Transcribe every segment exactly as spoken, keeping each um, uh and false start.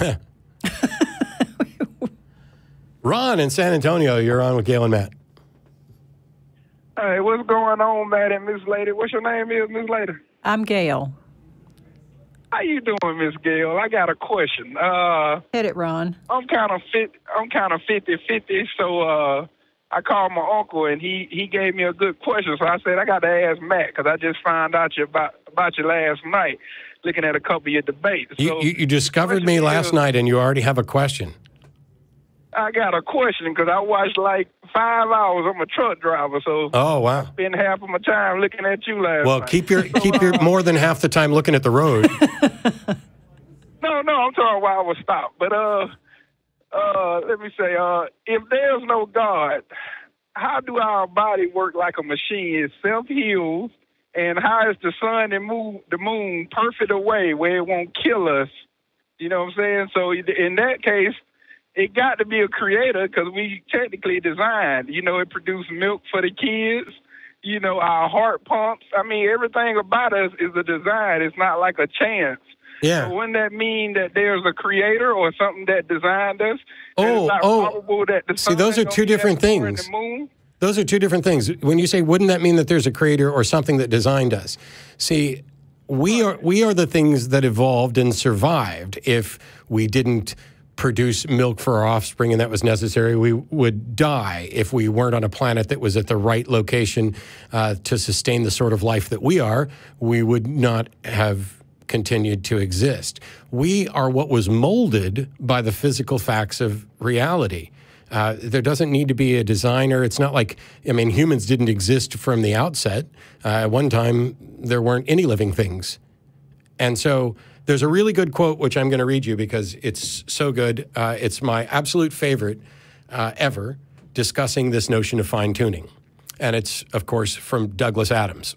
Ron in San Antonio, you're on with Gail and Matt. Hey, what's going on, Matt and Miss Lady? What's your name is, Miss Lady? I'm Gail. How you doing, Miss Gail? I got a question. Uh, Hit it, Ron. I'm kind of fit. I'm kind of fifty-fifty, so uh, I called my uncle, and he, he gave me a good question. So I said, I got to ask Matt, because I just found out you about, about you last night, looking at a couple of your debates. You, So you, you discovered me last is, night, and you already have a question. I got a question, because I watched like five hours. I'm a truck driver, so Oh, wow. I spend half of my time looking at you last Well, night. keep your keep your more than half the time looking at the road. No, no, I'm talking while I was stopped. But uh, uh, let me say, uh, if there's no God, how do our body work like a machine? It self-heals, and how is the sun and moon, the moon perfect away where it won't kill us? You know what I'm saying? So in that case, it got to be a creator, because we technically designed. You know, it produced milk for the kids. You know, our heart pumps. I mean, everything about us is a design. It's not like a chance. Yeah. So wouldn't that mean that there's a creator or something that designed us? Oh, it's not oh. probable that the See, sun those are gonna two be different that far in things. the moon? Those are two different things. When you say, wouldn't that mean that there's a creator or something that designed us? See, we are we are the things that evolved and survived. If we didn't produce milk for our offspring and that was necessary, we would die if we weren't on a planet that was at the right location uh, to sustain the sort of life that we are. We would not have continued to exist. We are what was molded by the physical facts of reality. Uh, there doesn't need to be a designer. It's not like, I mean, humans didn't exist from the outset. Uh, at one time, there weren't any living things. And so there's a really good quote, which I'm going to read you because it's so good. Uh, it's my absolute favorite uh, ever, discussing this notion of fine-tuning. And it's, of course, from Douglas Adams.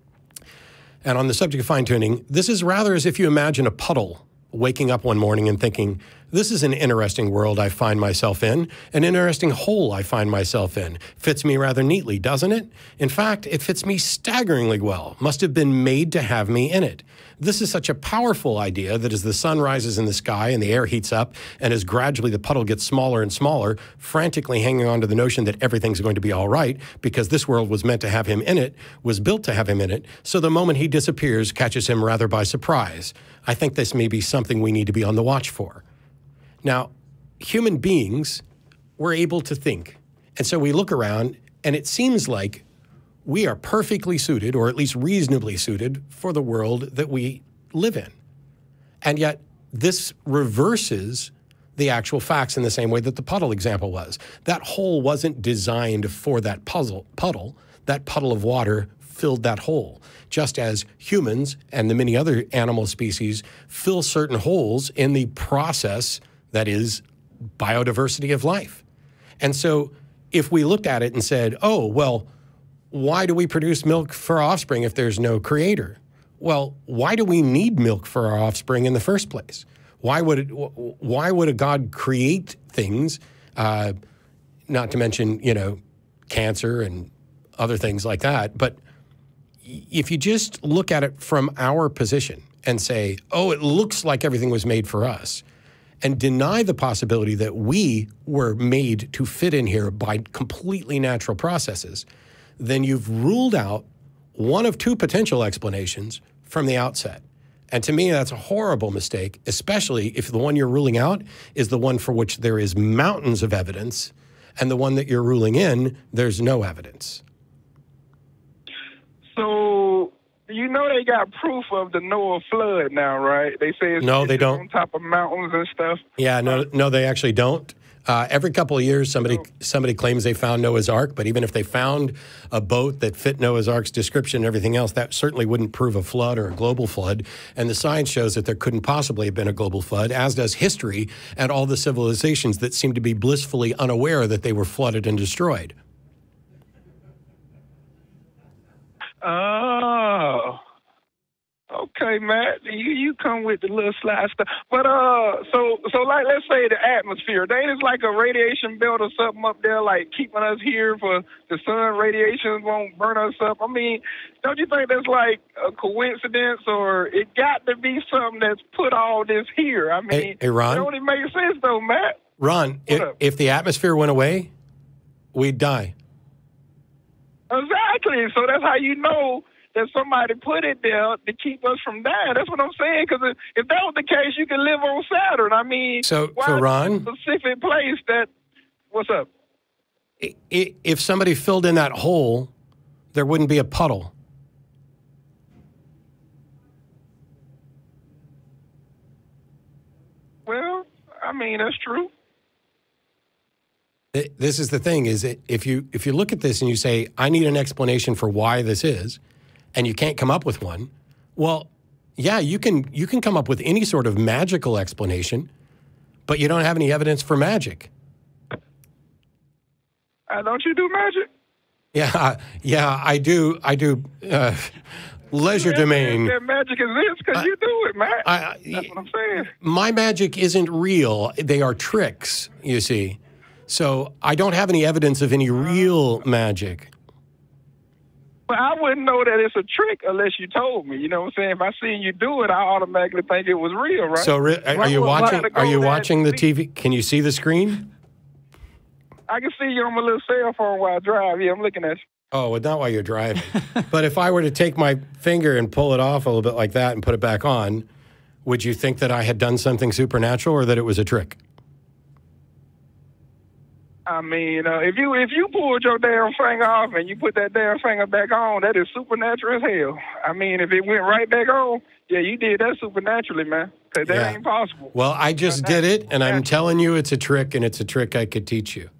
And on the subject of fine-tuning, this is rather as if you imagine a puddle waking up one morning and thinking, this is an interesting world I find myself in, an interesting hole I find myself in. Fits me rather neatly, doesn't it? In fact, it fits me staggeringly well. Must have been made to have me in it. This is such a powerful idea that as the sun rises in the sky and the air heats up, and as gradually the puddle gets smaller and smaller, frantically hanging on to the notion that everything's going to be all right because this world was meant to have him in it, was built to have him in it, so the moment he disappears catches him rather by surprise. I think this may be something we need to be on the watch for. Now, human beings were able to think. And so we look around, and it seems like we are perfectly suited, or at least reasonably suited, for the world that we live in. And yet, this reverses the actual facts in the same way that the puddle example was. That hole wasn't designed for that puzzle, puddle. That puddle of water filled that hole, just as humans and the many other animal species fill certain holes in the process that is biodiversity of life. And so if we looked at it and said, oh, well, why do we produce milk for our offspring if there's no creator? Well, why do we need milk for our offspring in the first place? Why would it, why would a God create things, uh, not to mention, you know, cancer and other things like that? But if you just look at it from our position and say, oh, it looks like everything was made for us, and deny the possibility that we were made to fit in here by completely natural processes, then you've ruled out one of two potential explanations from the outset. And to me, that's a horrible mistake, especially if the one you're ruling out is the one for which there is mountains of evidence, and the one that you're ruling in, there's no evidence. So, you know they got proof of the Noah flood now, right? They say it's, no, they it's don't. on top of mountains and stuff. Yeah, no, no, they actually don't. Uh, every couple of years, somebody somebody claims they found Noah's Ark, but even if they found a boat that fit Noah's Ark's description and everything else, that certainly wouldn't prove a flood or a global flood. And the science shows that there couldn't possibly have been a global flood, as does history and all the civilizations that seem to be blissfully unaware that they were flooded and destroyed. Oh, Okay, Matt, you you come with the little slide stuff. But uh, so so like let's say the atmosphere, they is like a radiation belt or something up there, like keeping us here for the sun radiation won't burn us up. I mean, don't you think that's like a coincidence, or it got to be something that's put all this here? I mean, hey, hey Ron, it only makes sense though, Matt. Ron, if, if the atmosphere went away, we'd die. Exactly. So that's how you know that somebody put it there to keep us from dying. That's what I'm saying. Because if, if that was the case, you could live on Saturn. I mean, so, why so Ron, a specific place that? What's up? If somebody filled in that hole, there wouldn't be a puddle. Well, I mean, that's true. This is the thing: is that if you if you look at this and you say, "I need an explanation for why this is," and you can't come up with one, well, yeah, you can you can come up with any sort of magical explanation, but you don't have any evidence for magic. Uh, don't you do magic? Yeah, yeah, I do. I do. Uh, leisure domain. That magic exists because you do it, man. I, That's what I'm saying. My magic isn't real. They are tricks, you see. So I don't have any evidence of any real magic. But I wouldn't know that it's a trick unless you told me. You know what I'm saying? If I seen you do it, I automatically think it was real, right? So are, are you watching? Are you watching the T V? Can you see the screen? I can see you on my little cell phone while I drive. Yeah, I'm looking at you. Oh, well, not while you're driving. But if I were to take my finger and pull it off a little bit like that and put it back on, would you think that I had done something supernatural or that it was a trick? I mean, uh, if you if you pulled your damn finger off and you put that damn finger back on, that is supernatural as hell. I mean, if it went right back on, yeah, you did that supernaturally, man. Because that Yeah. ain't possible. Well, I just did it, and I'm telling you it's a trick, and it's a trick I could teach you.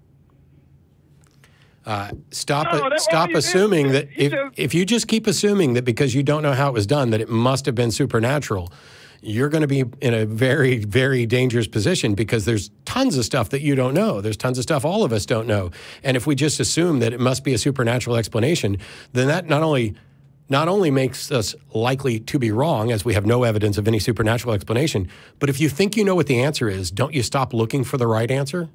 Uh, stop No, it. that's Stop all you assuming did. that You if, just- if you just keep assuming that because you don't know how it was done, that it must have been supernatural, you're going to be in a very, very dangerous position because there's tons of stuff that you don't know. There's tons of stuff all of us don't know. And if we just assume that it must be a supernatural explanation, then that not only not only makes us likely to be wrong, as we have no evidence of any supernatural explanation, but if you think you know what the answer is, don't you stop looking for the right answer?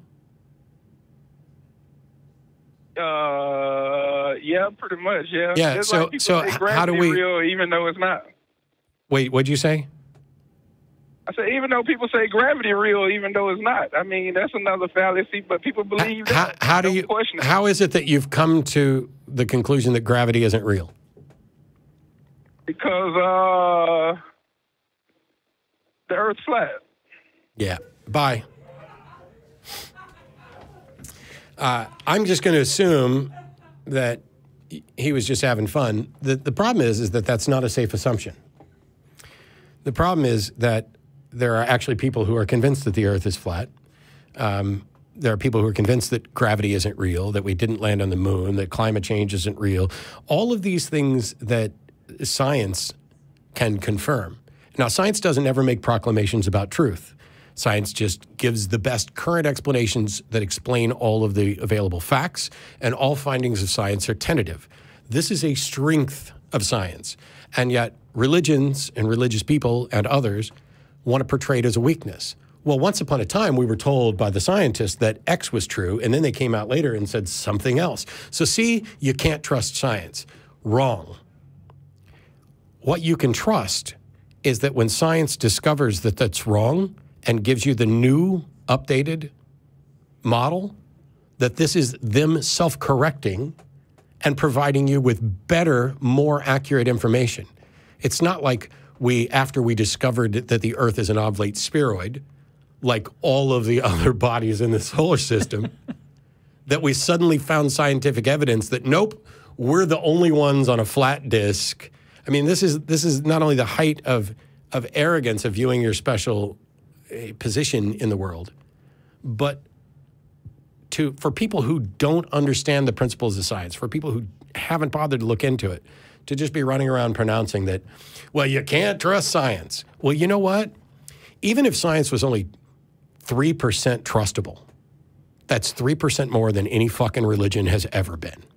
Uh, yeah, pretty much, yeah. Yeah, It's so- like people so say h- how do gravity we- real even though it's not. Wait, what'd you say? I said, even though people say gravity real, even though it's not. I mean, that's another fallacy, but people believe How, that. how do Don't you? question it. How is it that you've come to the conclusion that gravity isn't real? Because uh, the Earth's flat. Yeah. Bye. Uh, I'm just going to assume that he was just having fun. The, the problem is, is that that's not a safe assumption. The problem is that there are actually people who are convinced that the Earth is flat. Um, there are people who are convinced that gravity isn't real, that we didn't land on the moon, that climate change isn't real. All of these things that science can confirm. Now, science doesn't ever make proclamations about truth. Science just gives the best current explanations that explain all of the available facts, and all findings of science are tentative. This is a strength of science, and yet religions and religious people and others want to portray it as a weakness. Well, once upon a time, we were told by the scientists that X was true, and then they came out later and said something else. So see, you can't trust science. Wrong. What you can trust is that when science discovers that that's wrong and gives you the new, updated model, that this is them self-correcting and providing you with better, more accurate information. It's not like we, after we discovered that the Earth is an oblate spheroid, like all of the other bodies in the solar system, that we suddenly found scientific evidence that, nope, we're the only ones on a flat disk. I mean, this is, this is not only the height of, of arrogance of viewing your special uh, position in the world, but to, for people who don't understand the principles of science, for people who haven't bothered to look into it, to just be running around pronouncing that, well, you can't trust science. Well, you know what? Even if science was only three percent trustable, that's three percent more than any fucking religion has ever been.